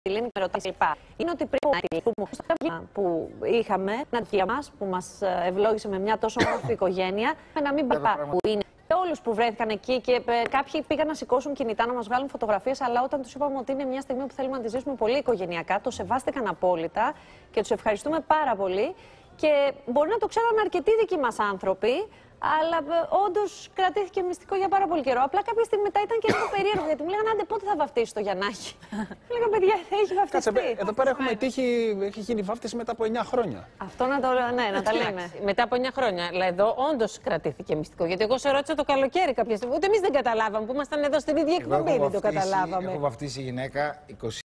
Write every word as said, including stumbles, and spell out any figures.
Λένε με ρωτάς λοιπά. Είναι ότι πριν που είχαμε, ένα για μας που μας ευλόγησε με μια τόσο όμορφη οικογένεια, να μην παπά που είναι. Όλους που βρέθηκαν εκεί και κάποιοι πήγαν να σηκώσουν κινητά να μας βγάλουν φωτογραφίες, αλλά όταν τους είπαμε ότι είναι μια στιγμή που θέλουμε να τη ζήσουμε πολύ οικογενειακά, το σεβάστηκαν απόλυτα και τους ευχαριστούμε πάρα πολύ. Και μπορεί να το ξέραν αρκετοί δικοί μας άνθρωποι, αλλά όντως κρατήθηκε μυστικό για πάρα πολύ καιρό. Απλά κάποια στιγμή μετά ήταν και λίγο περίεργο, γιατί μου λέγανε άντε πότε θα βαφτίσει το Γιαννάκι. Λέγα παιδιά, θα έχει βαφτιστεί. Κάτσε, εδώ πέρα έχουμε τύχει, έχει γίνει βάφτιση μετά από εννιά χρόνια. Αυτό να το ναι, να τα λέμε. Μετά από εννιά χρόνια. Αλλά εδώ όντως κρατήθηκε μυστικό. Γιατί εγώ σε ρώτησα το καλοκαίρι κάποια στιγμή. Ούτε εμείς δεν καταλάβαμε που ήμασταν εδώ στην ίδια εκπομπή, δεν το καταλάβαμε. Έχω βαφτίσει γυναίκα είκοσι